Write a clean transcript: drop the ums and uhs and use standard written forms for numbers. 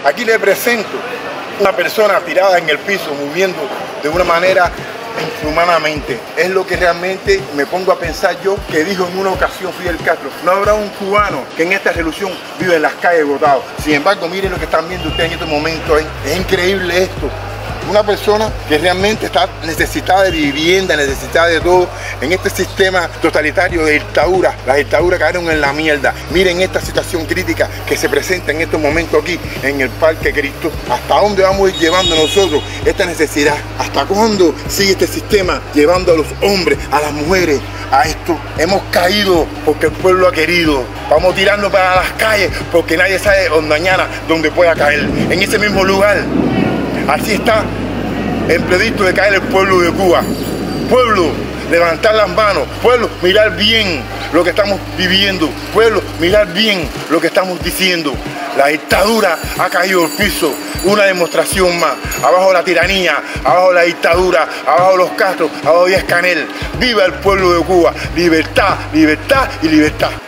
Aquí le presento una persona tirada en el piso, moviendo de una manera inhumanamente. Es lo que realmente me pongo a pensar yo, que dijo en una ocasión Fidel Castro: no habrá un cubano que en esta revolución vive en las calles botado. Sin embargo, miren lo que están viendo ustedes en estos momentos. Es increíble esto. Una persona que realmente está necesitada de vivienda, necesitada de todo, en este sistema totalitario de dictadura. Las dictaduras cayeron en la mierda. Miren esta situación crítica que se presenta en estos momentos aquí en el Parque Cristo. ¿Hasta dónde vamos a ir llevando nosotros esta necesidad? ¿Hasta cuándo sigue este sistema llevando a los hombres, a las mujeres, a esto? Hemos caído porque el pueblo ha querido. Vamos tirando para las calles porque nadie sabe mañana dónde pueda caer. En ese mismo lugar. Así está el predicto de caer el pueblo de Cuba. Pueblo, levantar las manos. Pueblo, mirar bien lo que estamos viviendo. Pueblo, mirar bien lo que estamos diciendo. La dictadura ha caído al piso. Una demostración más. Abajo la tiranía, abajo la dictadura, abajo los Castro, abajo Díaz Canel. ¡Viva el pueblo de Cuba! Libertad, libertad y libertad.